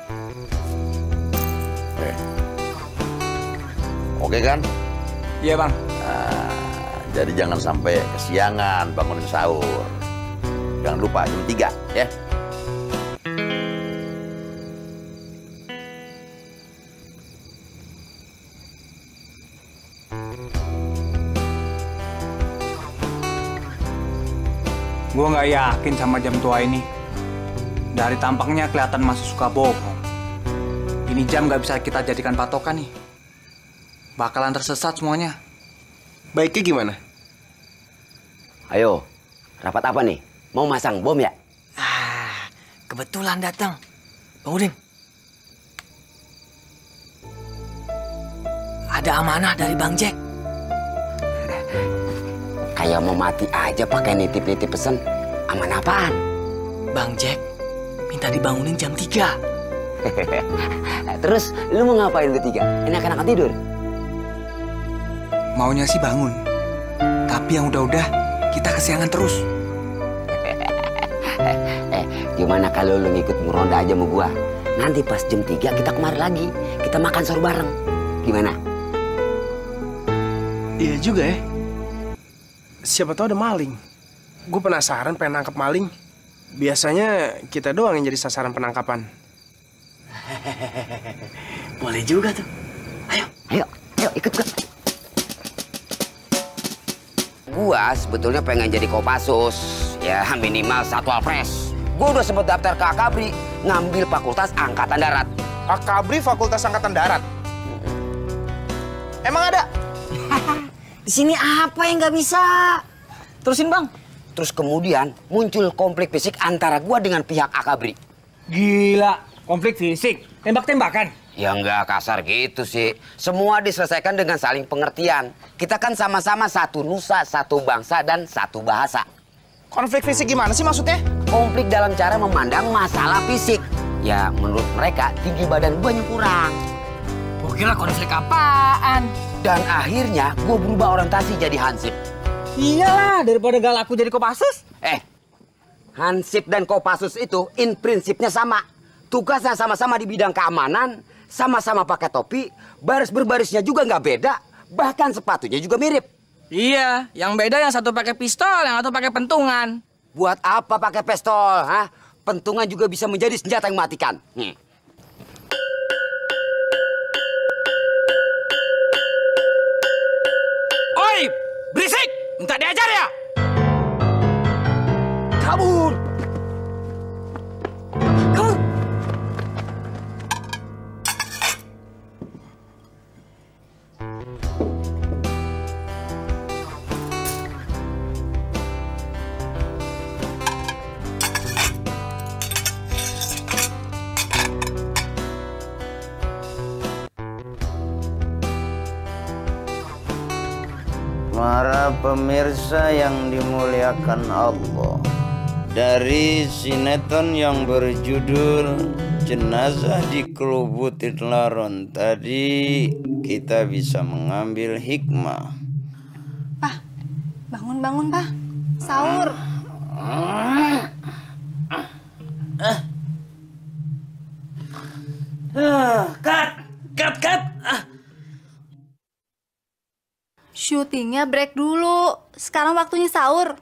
Oke kan? Iya bang. Nah, jadi jangan sampai kesiangan bangunin sahur. Jangan lupa jam 3 ya. Gue nggak yakin sama jam tua ini. Dari tampaknya kelihatan masih suka bohong. Ini jam nggak bisa kita jadikan patokan nih. Bakalan tersesat semuanya. Baiknya gimana? Ayo, rapat apa nih? Mau masang bom ya? Kebetulan datang. Bang Udin. Ada amanah dari Bang Jack. Kayak mau mati aja pakai nitip-nitip pesen. Aman apaan? Bang Jack minta dibangunin jam 3. Terus lu mau ngapain bertiga? Enak-enakan tidur? Maunya sih bangun. Tapi yang udah-udah kita kesiangan terus. Gimana kalau lu ngikut ngeronda aja sama gua? Nanti pas jam 3 kita kemari lagi. Kita makan sahur bareng. Gimana? Iya juga ya. Siapa tahu ada maling. Gue penasaran pengen nangkep maling. Biasanya kita doang yang jadi sasaran penangkapan. Boleh juga tuh. Ayo ikut gua. Gua sebetulnya pengen jadi Kopassus. Ya minimal Satwal Pres. Gua udah sempet daftar ke Akabri, ngambil Fakultas Angkatan Darat. Akabri Fakultas Angkatan Darat? Emang ada? Di sini apa yang nggak bisa? Terusin bang. Terus kemudian muncul konflik fisik antara gua dengan pihak Akabri. Gila, konflik fisik, tembak-tembakan. Ya nggak kasar gitu sih. Semua diselesaikan dengan saling pengertian. Kita kan sama-sama satu nusa, satu bangsa, dan satu bahasa. Konflik fisik gimana sih maksudnya? Konflik dalam cara memandang masalah fisik. Ya menurut mereka tinggi badan gua yang kurang. Gua kira konflik apaan? Dan akhirnya gua berubah orientasi jadi Hansip. Iyalah, daripada gak laku jadi Kopassus. Hansip dan Kopassus itu in prinsipnya sama. Tugasnya sama-sama di bidang keamanan, sama-sama pakai topi, baris berbarisnya juga nggak beda, bahkan sepatunya juga mirip. Iya, yang beda yang satu pakai pistol, yang satu pakai pentungan. Buat apa pakai pistol? Hah? Pentungan juga bisa menjadi senjata yang mematikan. Oi, berisik! Minta diajar ya? Kabur! Kabur! Para pemirsa yang dimuliakan Allah, dari sinetron yang berjudul Jenazah Dikelubutin Laron tadi kita bisa mengambil hikmah. Pak, bangun Pak, sahur. Cut. Syutingnya break dulu. Sekarang waktunya sahur.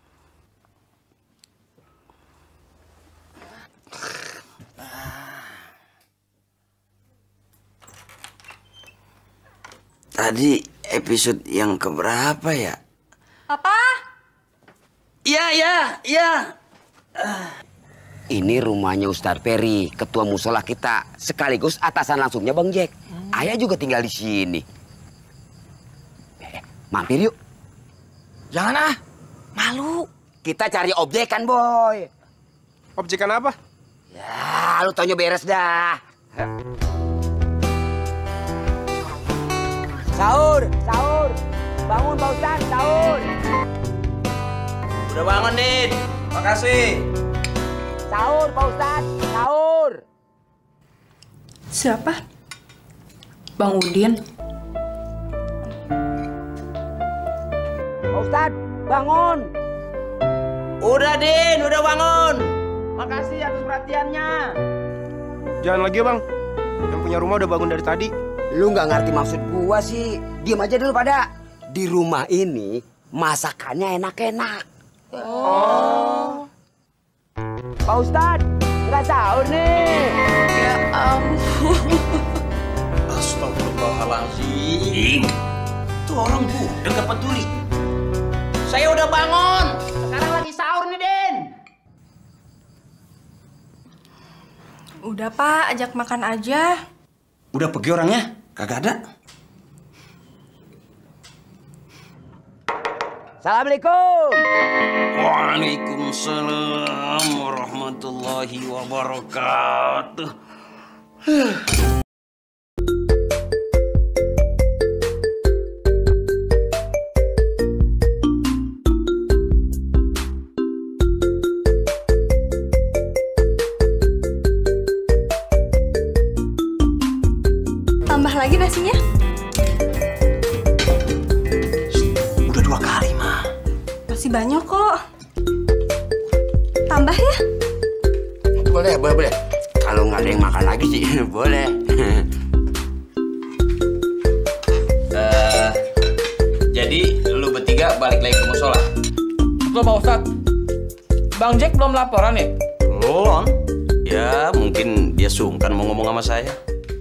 Tadi episode yang keberapa ya? Papa? Iya. Ini rumahnya Ustadz Peri, ketua musola kita, sekaligus atasan langsungnya Bang Jack. Ayah juga tinggal di sini. Mampir yuk. Jangan malu. Kita cari objekan, Boy. Objekan apa? Ya, lu taunya beres dah. Sahur. Bangun, Pak Ustadz, sahur. Udah bangun, Din. Makasih. Sahur, Pak Ustadz, sahur. Siapa? Bang Udin. Pak Ustadz, bangun. Udah, Din. Udah bangun. Makasih atas perhatiannya. Jangan lagi ya, Bang. Yang punya rumah udah bangun dari tadi. Lu nggak ngerti maksud gua sih. Diam aja dulu pada. Di rumah ini masakannya enak-enak. Oh. Pak Ustadz, nggak sahur nih. Ya ampun. Astagfirullahaladzim. Tuh orang udah gak peduli. Saya udah bangun. Sekarang lagi sahur nih, Den. Udah Pak, ajak makan aja. Udah pergi orangnya? Kagak ada. Assalamualaikum. Waalaikumsalam warahmatullahi wabarakatuh. Tambah lagi nasinya. Udah 2 kali, Ma. Masih banyak kok. Tambah ya. Boleh. Kalau nggak ada yang makan lagi sih, boleh. Jadi lu bertiga balik lagi ke musola. Betul Pak Ustadz. Bang Jack belum laporan ya? Belum. Ya, mungkin dia sungkan mau ngomong sama saya.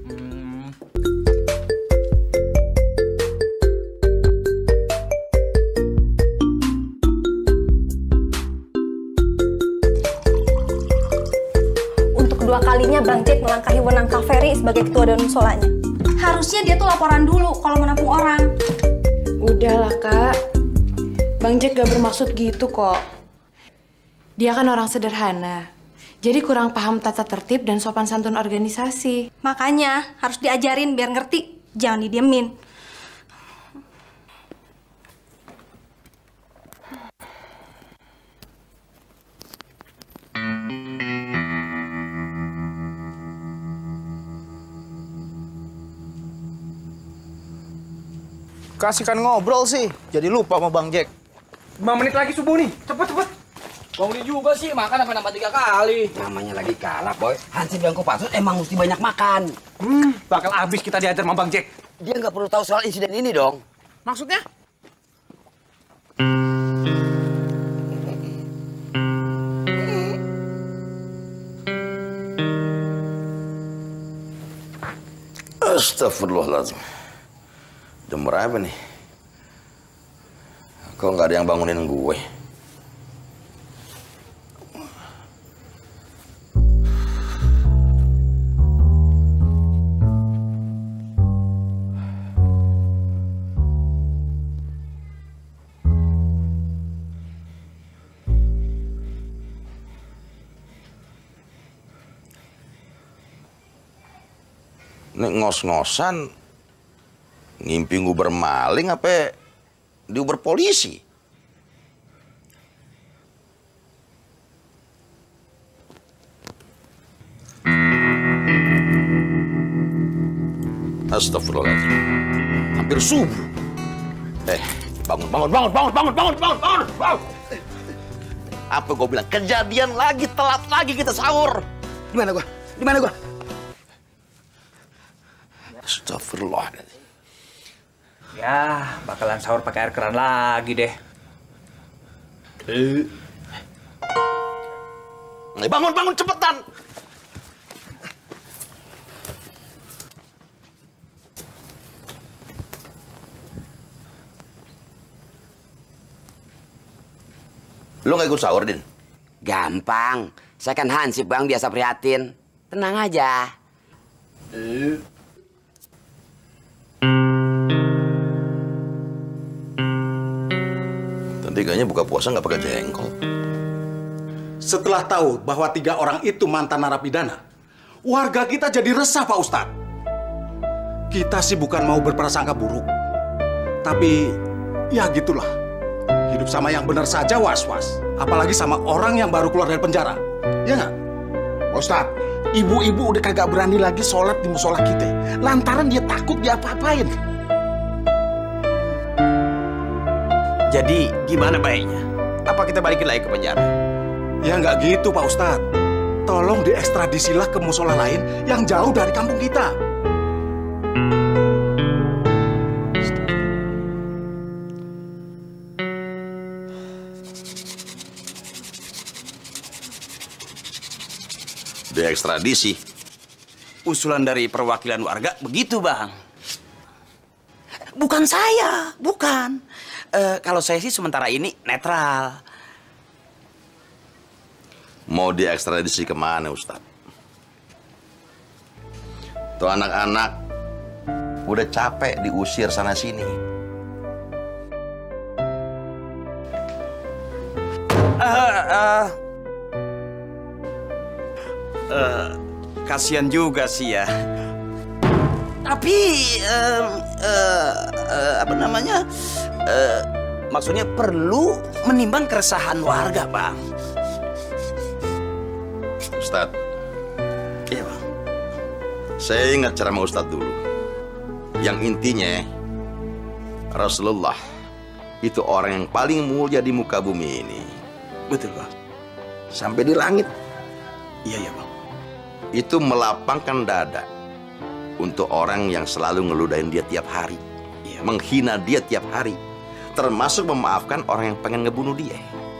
Untuk kedua kalinya Bang Jack melangkahi wewenang Kak Ferry sebagai ketua dan musolanya. Harusnya dia tuh laporan dulu kalau menampung orang. Udahlah Kak, Bang Jack gak bermaksud gitu kok. Dia kan orang sederhana, jadi kurang paham tata tertib dan sopan santun organisasi. Makanya harus diajarin biar ngerti, jangan didiemin. Kasihkan ngobrol sih, jadi lupa sama Bang Jack. 5 menit lagi subuh nih. Cepet. Bangunin juga sih, makan apa nambah 3 kali. Namanya lagi kalah, Boy. Hansip dan Kopassus emang mesti banyak makan. Bakal habis kita diajar sama Bang Jack. Dia nggak perlu tahu soal insiden ini dong. Maksudnya? Astagfirullahaladzim. Jam berapa nih? Kok nggak ada yang bangunin gue? Ini ngos-ngosan ngimpi nguber maling apa diuber polisi? Astagfirullahaladzim. Hampir subuh. Bangun. Apa gue bilang? Kejadian lagi, telat lagi kita sahur. Di mana gua? Astagfirullahaladzim. Ya, bakalan sahur pakai air keran lagi deh. Bangun cepetan. Lu nggak ikut sahur, Din? Gampang. Saya kan Hansip, Bang, biasa prihatin. Tenang aja. Tadi kayaknya buka puasa nggak pakai jengkol. Setelah tahu bahwa 3 orang itu mantan narapidana, warga kita jadi resah, Pak Ustadz. Kita sih bukan mau berprasangka buruk. Tapi, ya gitulah. Hidup sama yang benar saja was-was. Apalagi sama orang yang baru keluar dari penjara. Ya nggak? Pak Ustadz, ibu-ibu udah kagak berani lagi sholat di musola kita. Lantaran dia takut diapa-apain. Jadi gimana baiknya? Apa kita balikin lagi ke penjara? Ya nggak gitu, Pak Ustadz. tolong diekstradisilah ke musola lain yang jauh dari kampung kita. Diekstradisi? Usulan dari perwakilan warga begitu, Bang. Bukan saya, bukan. Kalau saya sih sementara ini netral. Mau diekstradisi kemana, Ustadz? Tuh anak-anak udah capek diusir sana-sini. Kasihan juga sih ya. Tapi, apa namanya? Maksudnya perlu menimbang keresahan warga, Bang. Ustadz. Iya, Bang. Saya ingat ceramah Ustadz dulu. Yang intinya, Rasulullah itu orang yang paling mulia di muka bumi ini. Betul, Bang. Sampai di langit. Iya, Bang. Itu melapangkan dada untuk orang yang selalu ngeludahin dia tiap hari. Iya. Menghina dia tiap hari. Termasuk memaafkan orang yang pengen ngebunuh dia.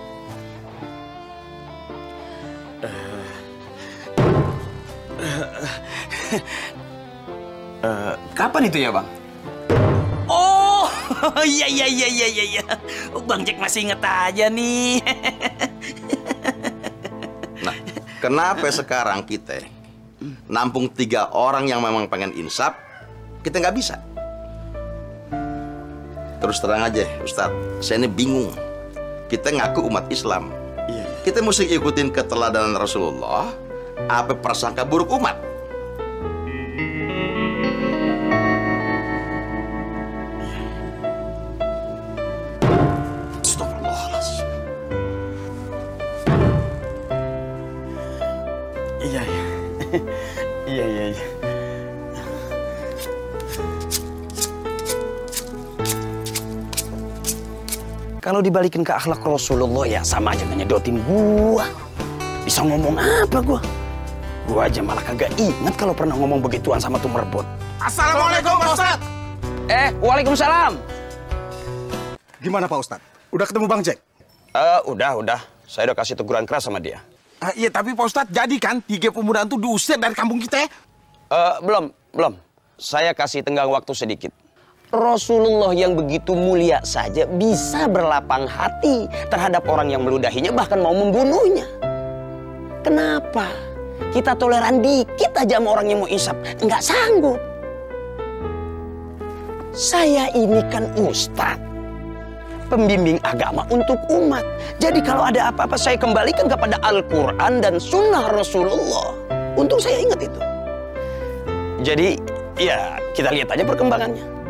Kapan itu ya, Bang? Oh, iya. Bang Jack masih inget aja nih. Nah, kenapa sekarang kita nampung 3 orang yang memang pengen insaf, kita nggak bisa? Terus terang aja, Ustadz, saya ini bingung. Kita ngaku umat Islam. Iya. Kita mesti ikutin keteladanan Rasulullah, apa prasangka buruk umat? Astagfirullahaladzim. Iya. Iya. Kalau dibalikin ke akhlak Rasulullah ya sama aja ngedotin gua. Bisa ngomong apa gua? Gua aja malah kagak ingat kalau pernah ngomong begituan sama tuh merebut. Assalamualaikum, Pak Ustadz. Waalaikumsalam. Gimana, Pak Ustadz? Udah ketemu Bang Jack? Udah. Saya udah kasih teguran keras sama dia. Iya, tapi Pak Ustadz, jadi kan 3 pemuda itu diusir dari kampung kita? Belum. Saya kasih tenggang waktu sedikit. Rasulullah yang begitu mulia saja bisa berlapang hati terhadap orang yang meludahinya, bahkan mau membunuhnya. Kenapa? Kita toleran dikit aja sama orang yang mau insaf. Nggak sanggup. Saya ini kan ustadz, pembimbing agama untuk umat. Jadi kalau ada apa-apa saya kembalikan kepada Al-Quran dan Sunnah Rasulullah. Untung saya ingat itu. Jadi ya kita lihat aja perkembangannya.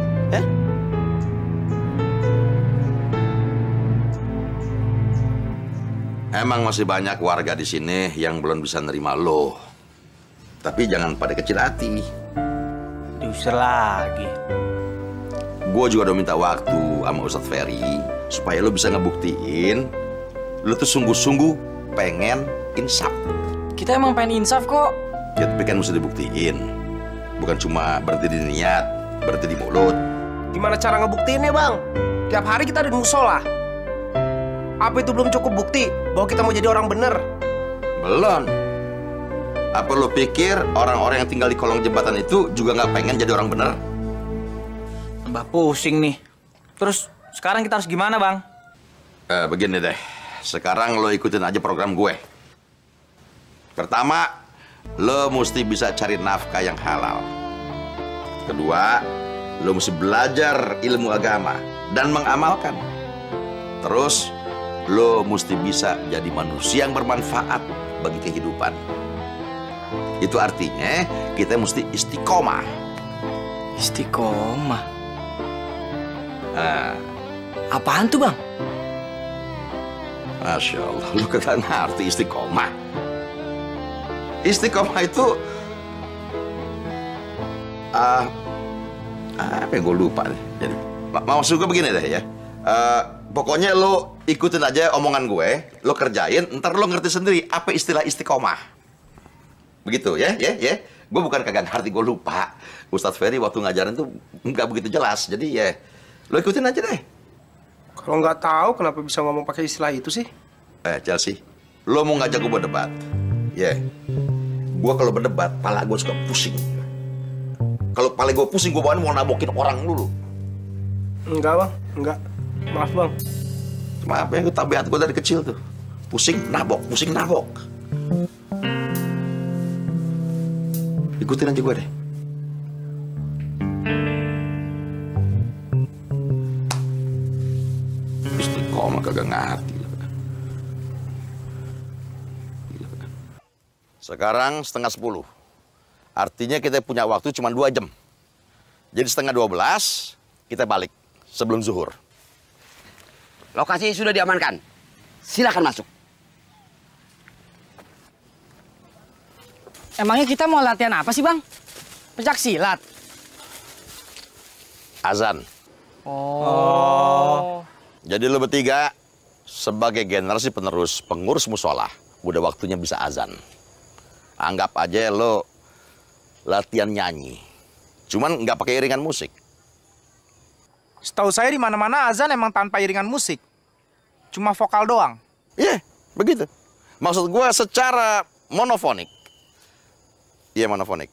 Emang masih banyak warga di sini yang belum bisa nerima lo. Tapi jangan pada kecil hati. Diusir lagi. Gue juga udah minta waktu sama Ustadz Ferry supaya lo bisa ngebuktiin lo tuh sungguh-sungguh pengen insaf. Kita emang pengen insaf kok. Ya tapi kan mesti dibuktiin. Bukan cuma berhenti di niat, berhenti di mulut. Gimana cara ngebuktiinnya, Bang? Tiap hari kita ada di musola. Apa itu belum cukup bukti bahwa kita mau jadi orang bener? Belum. Apa lo pikir orang-orang yang tinggal di kolong jembatan itu juga nggak pengen jadi orang bener? Mbak pusing nih. Terus sekarang kita harus gimana, Bang? Begini deh. Sekarang lo ikutin aja program gue. Pertama, lo mesti bisa cari nafkah yang halal. Kedua, lo mesti belajar ilmu agama dan mengamalkan. Terus, lo mesti bisa jadi manusia yang bermanfaat bagi kehidupan. Itu artinya kita mesti istiqomah. Istiqomah? Nah, apaan tuh, Bang? Masya Allah, lu kagak ngerti istiqomah. Istiqomah itu apa yang gue lupa nih. Jadi maksud gue begini deh ya. Pokoknya lo ikutin aja omongan gue, lo kerjain, ntar lo ngerti sendiri apa istilah istiqomah. Begitu ya. Gue bukan kagak ngerti, gue lupa. Ustadz Ferry waktu ngajarin tuh nggak begitu jelas. Jadi ya, lo ikutin aja deh. Kalau nggak tahu kenapa bisa ngomong pakai istilah itu sih? Chelsea, lo mau ngajak gue berdebat? Ya, gue kalau berdebat, pala gue suka pusing. Kalau pala gue pusing, gue bawaan mau nabokin orang dulu. Enggak bang, enggak. Maaf bang. Maaf ya, itu tabiat gue dari kecil tuh. Pusing nabok. Ikutin aja gue deh. Istiqomah kagak ngerti. Sekarang 9:30. Artinya kita punya waktu cuma 2 jam. Jadi 11:30 kita balik sebelum zuhur. Lokasi sudah diamankan. Silakan masuk. Emangnya kita mau latihan apa sih, Bang? Pencak silat. Azan. Oh. Jadi lo bertiga sebagai generasi penerus pengurus musola, udah waktunya bisa azan. Anggap aja lo latihan nyanyi. Cuman nggak pakai iringan musik. Setahu saya di mana-mana azan emang tanpa iringan musik. Cuma vokal doang. Iya, begitu. Maksud gue secara monofonik. Iya, monofonik.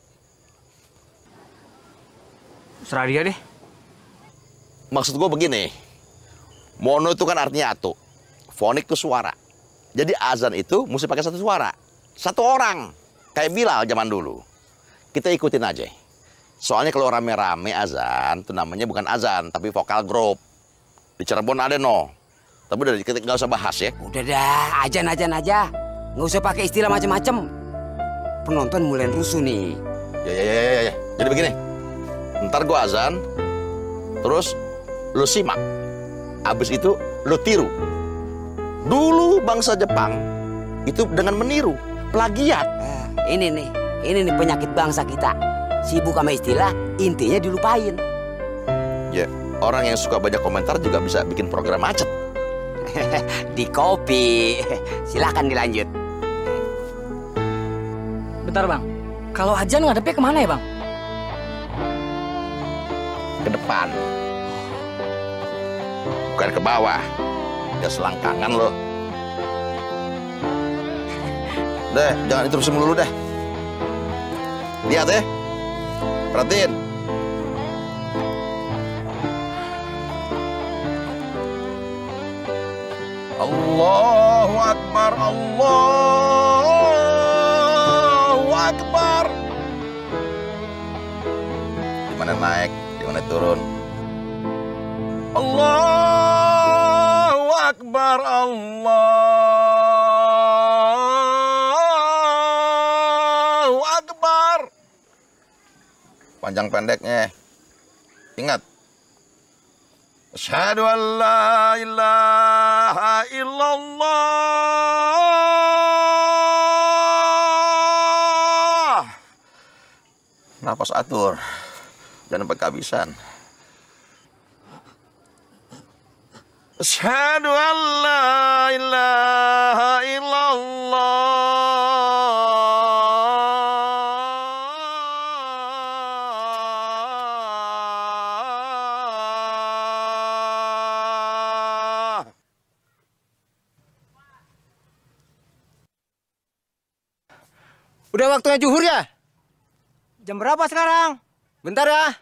Serah dia deh. Maksud gue begini. Mono itu kan artinya atu. Fonik itu suara. Jadi azan itu mesti pakai satu suara. Satu orang. Kayak Bilal zaman dulu. Kita ikutin aja. Soalnya kalau rame-rame azan, itu namanya bukan azan, tapi vokal group. Di Cirebon ada no. Tapi udah kita nggak usah bahas ya. Udah dah, aja. Nggak usah pakai istilah macam-macam. Penonton mulai rusuh nih. Ya. Jadi begini. Ntar gua azan, terus lu simak. Abis itu lu tiru. Dulu bangsa Jepang itu dengan meniru, plagiat. Ini nih penyakit bangsa kita. Sibuk sama istilah, intinya dilupain. Ya, orang yang suka banyak komentar juga bisa bikin program macet. Di copy. Silahkan dilanjut. Bentar, Bang. Kalau ajan ngadepnya kemana ya, Bang? Ke depan. Bukan ke bawah. Ya selangkangan lo. Deh, jangan diterusin melulu deh. Lihat ya. Perhatiin. Allahu Akbar, Allahu Akbar. Di mana naik, di mana turun. Allahu Akbar, Allahu Akbar. Panjang pendeknya. Ingat. Asyhadu an la ilaha illallah. Napas atur. Jangan sampai kehabisan. Asyhadu an la ilaha illallah. Udah waktunya zuhur ya? Jam berapa sekarang? Bentar ya.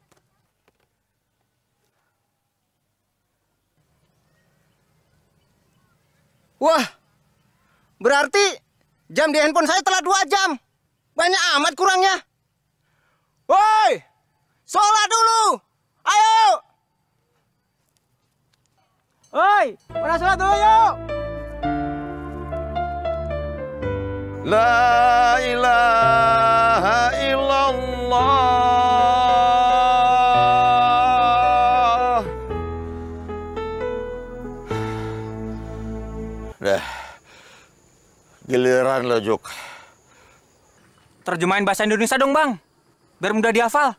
Wah, berarti jam di handphone saya telah 2 jam. Banyak amat kurangnya. Woi, sholat dulu. Ayo. Woi, pada sholat dulu yuk. La ilaha illallah. Dah. Giliran lo, Juk. Terjemahin bahasa Indonesia dong, Bang. Biar mudah dihafal.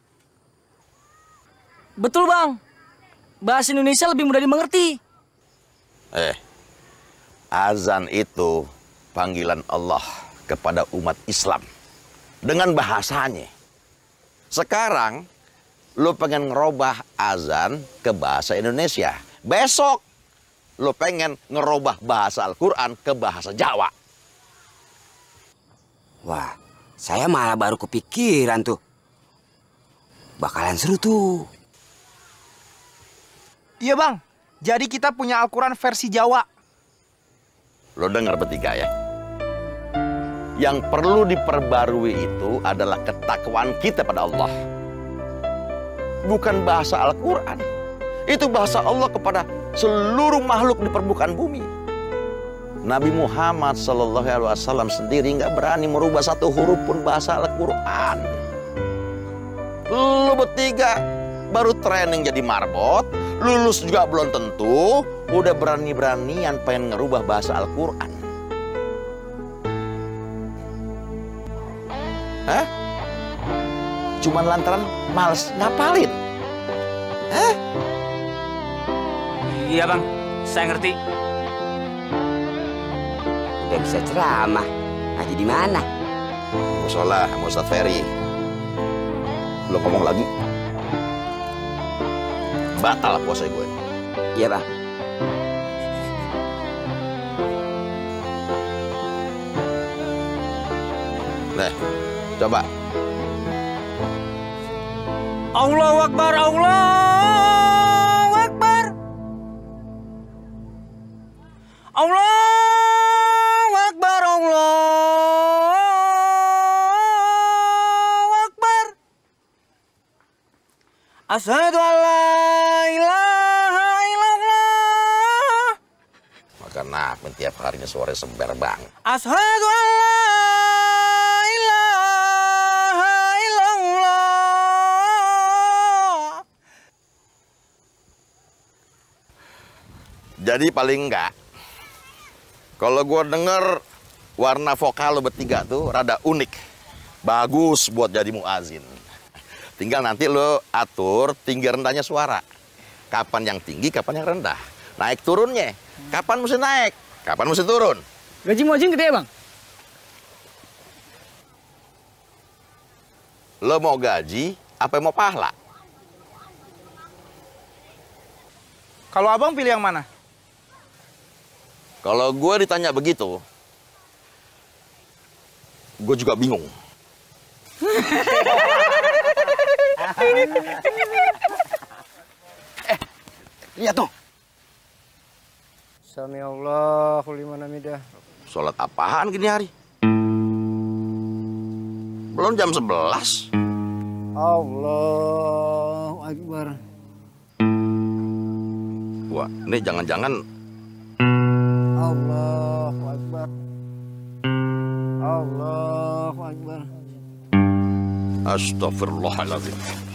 Betul, Bang. Bahasa Indonesia lebih mudah dimengerti. Azan itu panggilan Allah kepada umat Islam dengan bahasanya. Sekarang lo pengen ngerubah azan ke bahasa Indonesia. Besok lo pengen ngerubah bahasa Al-Quran ke bahasa Jawa. Wah, saya malah baru kepikiran tuh. Bakalan seru tuh. Iya bang, jadi kita punya Al-Quran versi Jawa. Lo dengar bertiga ya. Yang perlu diperbarui itu adalah ketakwaan kita pada Allah. Bukan bahasa Al-Quran. Itu bahasa Allah kepada seluruh makhluk di permukaan bumi. Nabi Muhammad SAW sendiri nggak berani merubah satu huruf pun bahasa Al-Quran. Lu bertiga baru training jadi marbot, lulus juga belum tentu, udah berani-beranian pengen ngerubah bahasa Al-Quran. Hah? Cuman lantaran males ngapalin? Hah? Iya bang, saya ngerti. Udah bisa ceramah, ngaji di mana? Musola, Ustaz Ferry. Lo ngomong lagi, batal puasa gue. Iya bang. Nih, coba. Allahu Akbar, Allahu Akbar. Allahu Akbar, Allahu Akbar. Asyhadu an la ilaha illallah. Maka nah, tiap harinya sore sember banget. Asyhadu an la ilaha illallah. Jadi paling enggak, kalau gue denger warna vokal lo bertiga tuh rada unik. Bagus buat jadi muazin. Tinggal nanti lo atur tinggi rendahnya suara. Kapan yang tinggi, kapan yang rendah. Naik turunnya. Kapan mesti naik, kapan mesti turun. Gaji muazin gede ya bang? Lo mau gaji, apa mau pahala? Kalau abang pilih yang mana? Kalau gue ditanya begitu, gue juga bingung. Lihat tuh. Sami Allahu liman hamidah. Sholat apaan gini hari? Belum jam 11. Allahu Akbar. Wah, ini jangan-jangan Allahu Akbar. Allahu Akbar. Astagfirullahaladzim.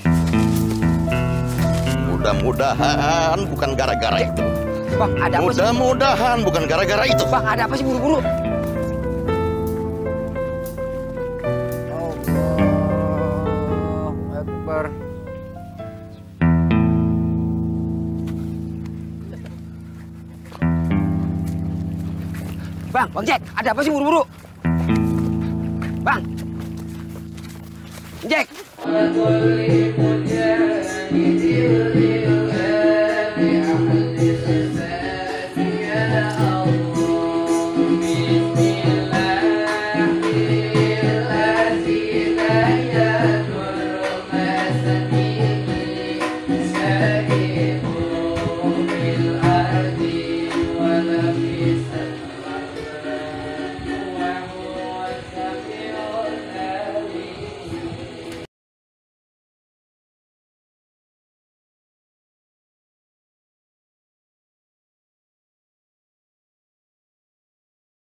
Mudah-mudahan bukan gara-gara itu. Bang, ada apa sih? Mudah-mudahan bukan gara-gara itu. Bang, ada apa sih buru-buru? Allahu Akbar. Bang Jack, ada apa sih buru-buru? Bang Jack.